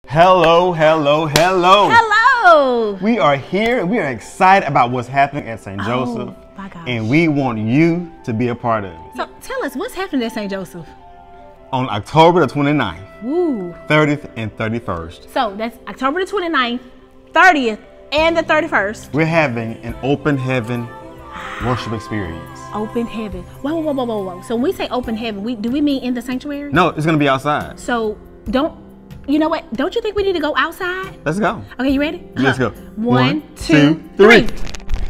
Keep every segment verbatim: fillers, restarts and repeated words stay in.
Hello, hello, hello. Hello. We are here. We are excited about what's happening at Saint Joseph. Oh, my gosh. And we want you to be a part of it. So tell us, what's happening at Saint Joseph? On October the twenty-ninth, Woo. thirtieth, and thirty-first. So that's October the twenty-ninth, thirtieth, and the thirty-first. We're having an open heaven worship experience. Open heaven. Whoa, whoa, whoa, whoa, whoa. So when we say open heaven, we do we mean in the sanctuary? No, it's going to be outside. So don't, you know what? Don't you think we need to go outside? Let's go. Okay, you ready? Let's go. One, One, two, two, three. three.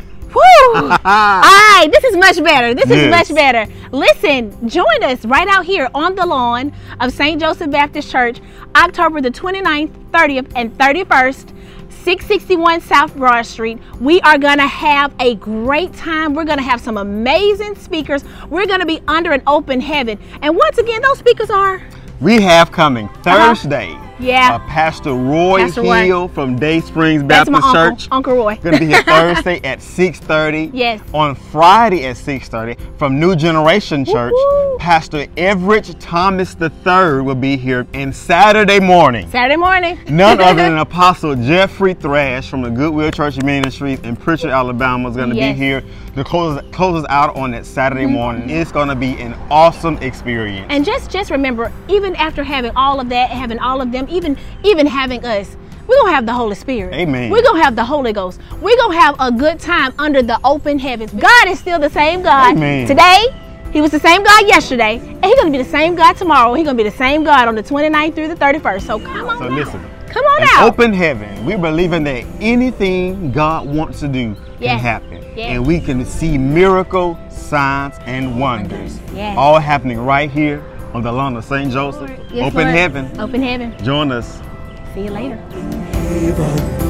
Woo! All right, this is much better. This is Yes. much better. Listen, join us right out here on the lawn of Saint Joseph Baptist Church, October the twenty-ninth, thirtieth, and thirty-first, six sixty-one South Broad Street. We are going to have a great time. We're going to have some amazing speakers. We're going to be under an open heaven. And once again, those speakers are... We have coming Thursday. Uh-huh. Yeah. Uh, Pastor Roy Pastor Roy. Hill from Day Springs That's Baptist my uncle, Church. Uncle Roy. Going to be here Thursday at six thirty. Yes. On Friday at six thirty from New Generation Church, Woo-hoo. Pastor Everett Thomas the third will be here. And Saturday morning, Saturday morning. none other than Apostle Jeffrey Thrash from the Goodwill Church of Ministries in Pritchard, Alabama is going to Yes. be here to close, close us out on that Saturday morning. It's going to be an awesome experience. And just just remember, even after having all of that, having all of them, even even having us, we're going to have the Holy Spirit. Amen. We're going to have the Holy Ghost. We're going to have a good time under the open heavens. God is still the same God. Amen. Today, he was the same God yesterday, and he's going to be the same God tomorrow. He's going to be the same God on the twenty-ninth through the thirty-first. So come on So out. listen. Come on An out. open heaven. We're believing that anything God wants to do Yes. can happen. Yes. And we can see miracle, signs, and wonders. Yes. All happening right here on the lawn of Saint Joseph. Yes, open Lord. heaven. Open heaven. Join us. See you later.